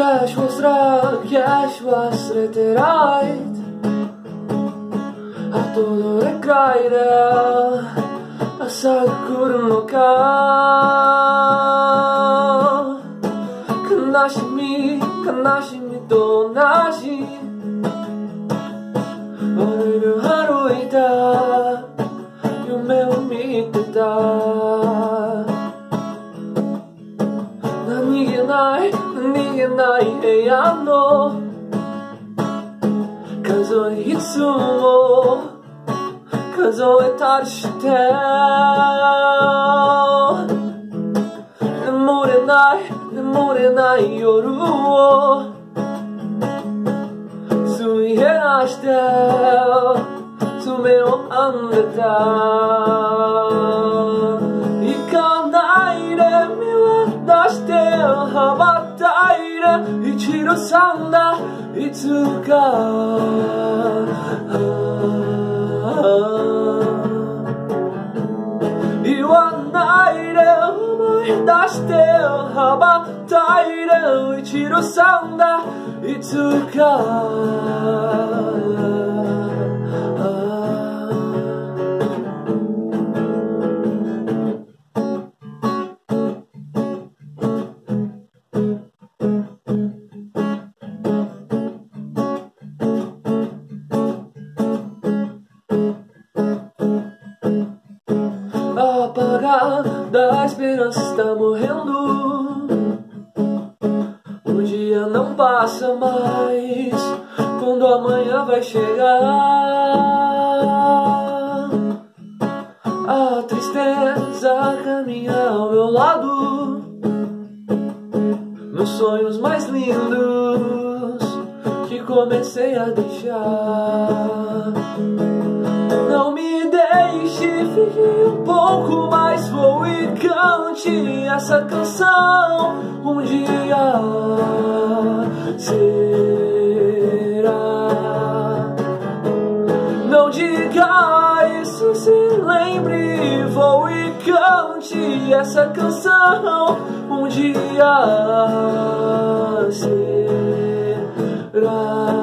キャッシュ忘れてないあとどれくらいで朝が来るのか悲しみと同じ俺が歩いた夢を見てた何気ない部屋の数えいつも数えたりして眠れない夜を費やして爪を編んでた行かないで目を出して羽ばたいで一度さんだいつか言わないで思い出して羽ばたいで一度さんだいつかDa esperança está morrendo. O dia não passa mais. Quando amanhã vai chegar, a tristeza caminha ao meu lado. Meus sonhos mais lindos que comecei a deixar. Não me deixe, fique um pouco mais, vou e cante essa canção. Um dia será. Não diga isso, se lembre, vou e cante essa canção. Um dia será.